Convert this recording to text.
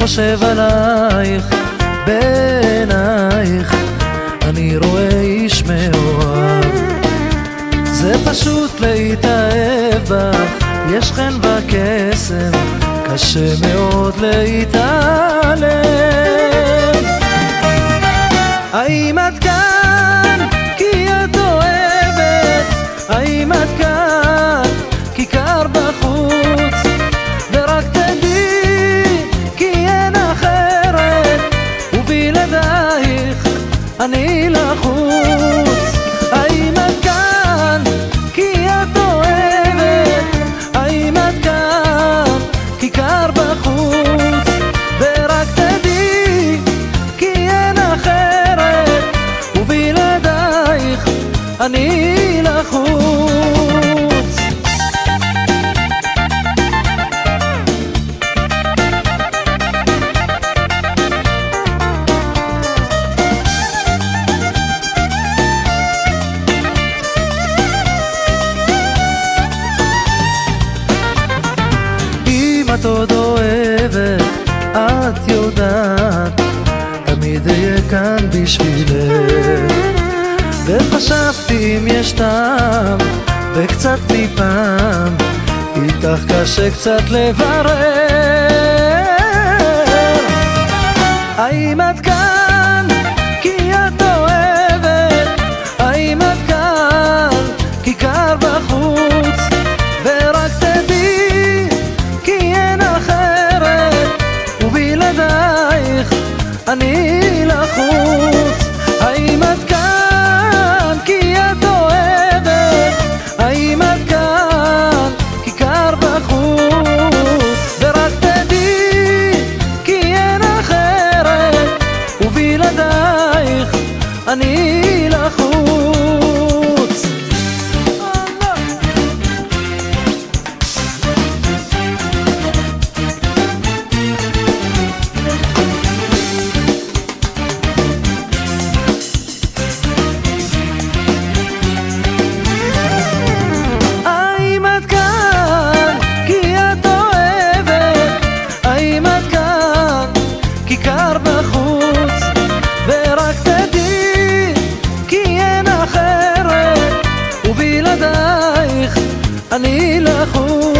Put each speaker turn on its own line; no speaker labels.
חושב עלייך, בעינייך אני רואה איש מאוהב. זה פשוט להתאהב בך, יש חן וקסם, קשה מאוד להתעלם. האם את כאן כי את אוהבת? האם את כאן כי קר בחוץ? ורק תדעי כי אין אחרת, ובלעדייך אני לחוץ. האם את כאן כי את אוהבת? האם את כאן כי קר בחוץ? ורק תדעי כי אין אחרת, ובלעדייך אני לחוץ. אם את עוד אוהבת, את יודעת, תמיד אהיה כאן בשבילך. וחשבתי אם יש טעם, וקצת מפעם, איתך קשה קצת לברר. האם את כאן כי את אוהבת? האם את כאן כי קר בחוץ? ורק תדעי כי אין אחרת, ובלעדייך אני לחוץ. האם את כאן כי את אוהבת? האם את כאן כי קר בחוץ? ורק תדעי כי אין אחרת, ובלעדייך אני לחוץ. כי קר בחוץ, ורק תדעי כי אין אחרת, ובלעדייך אני לחוץ.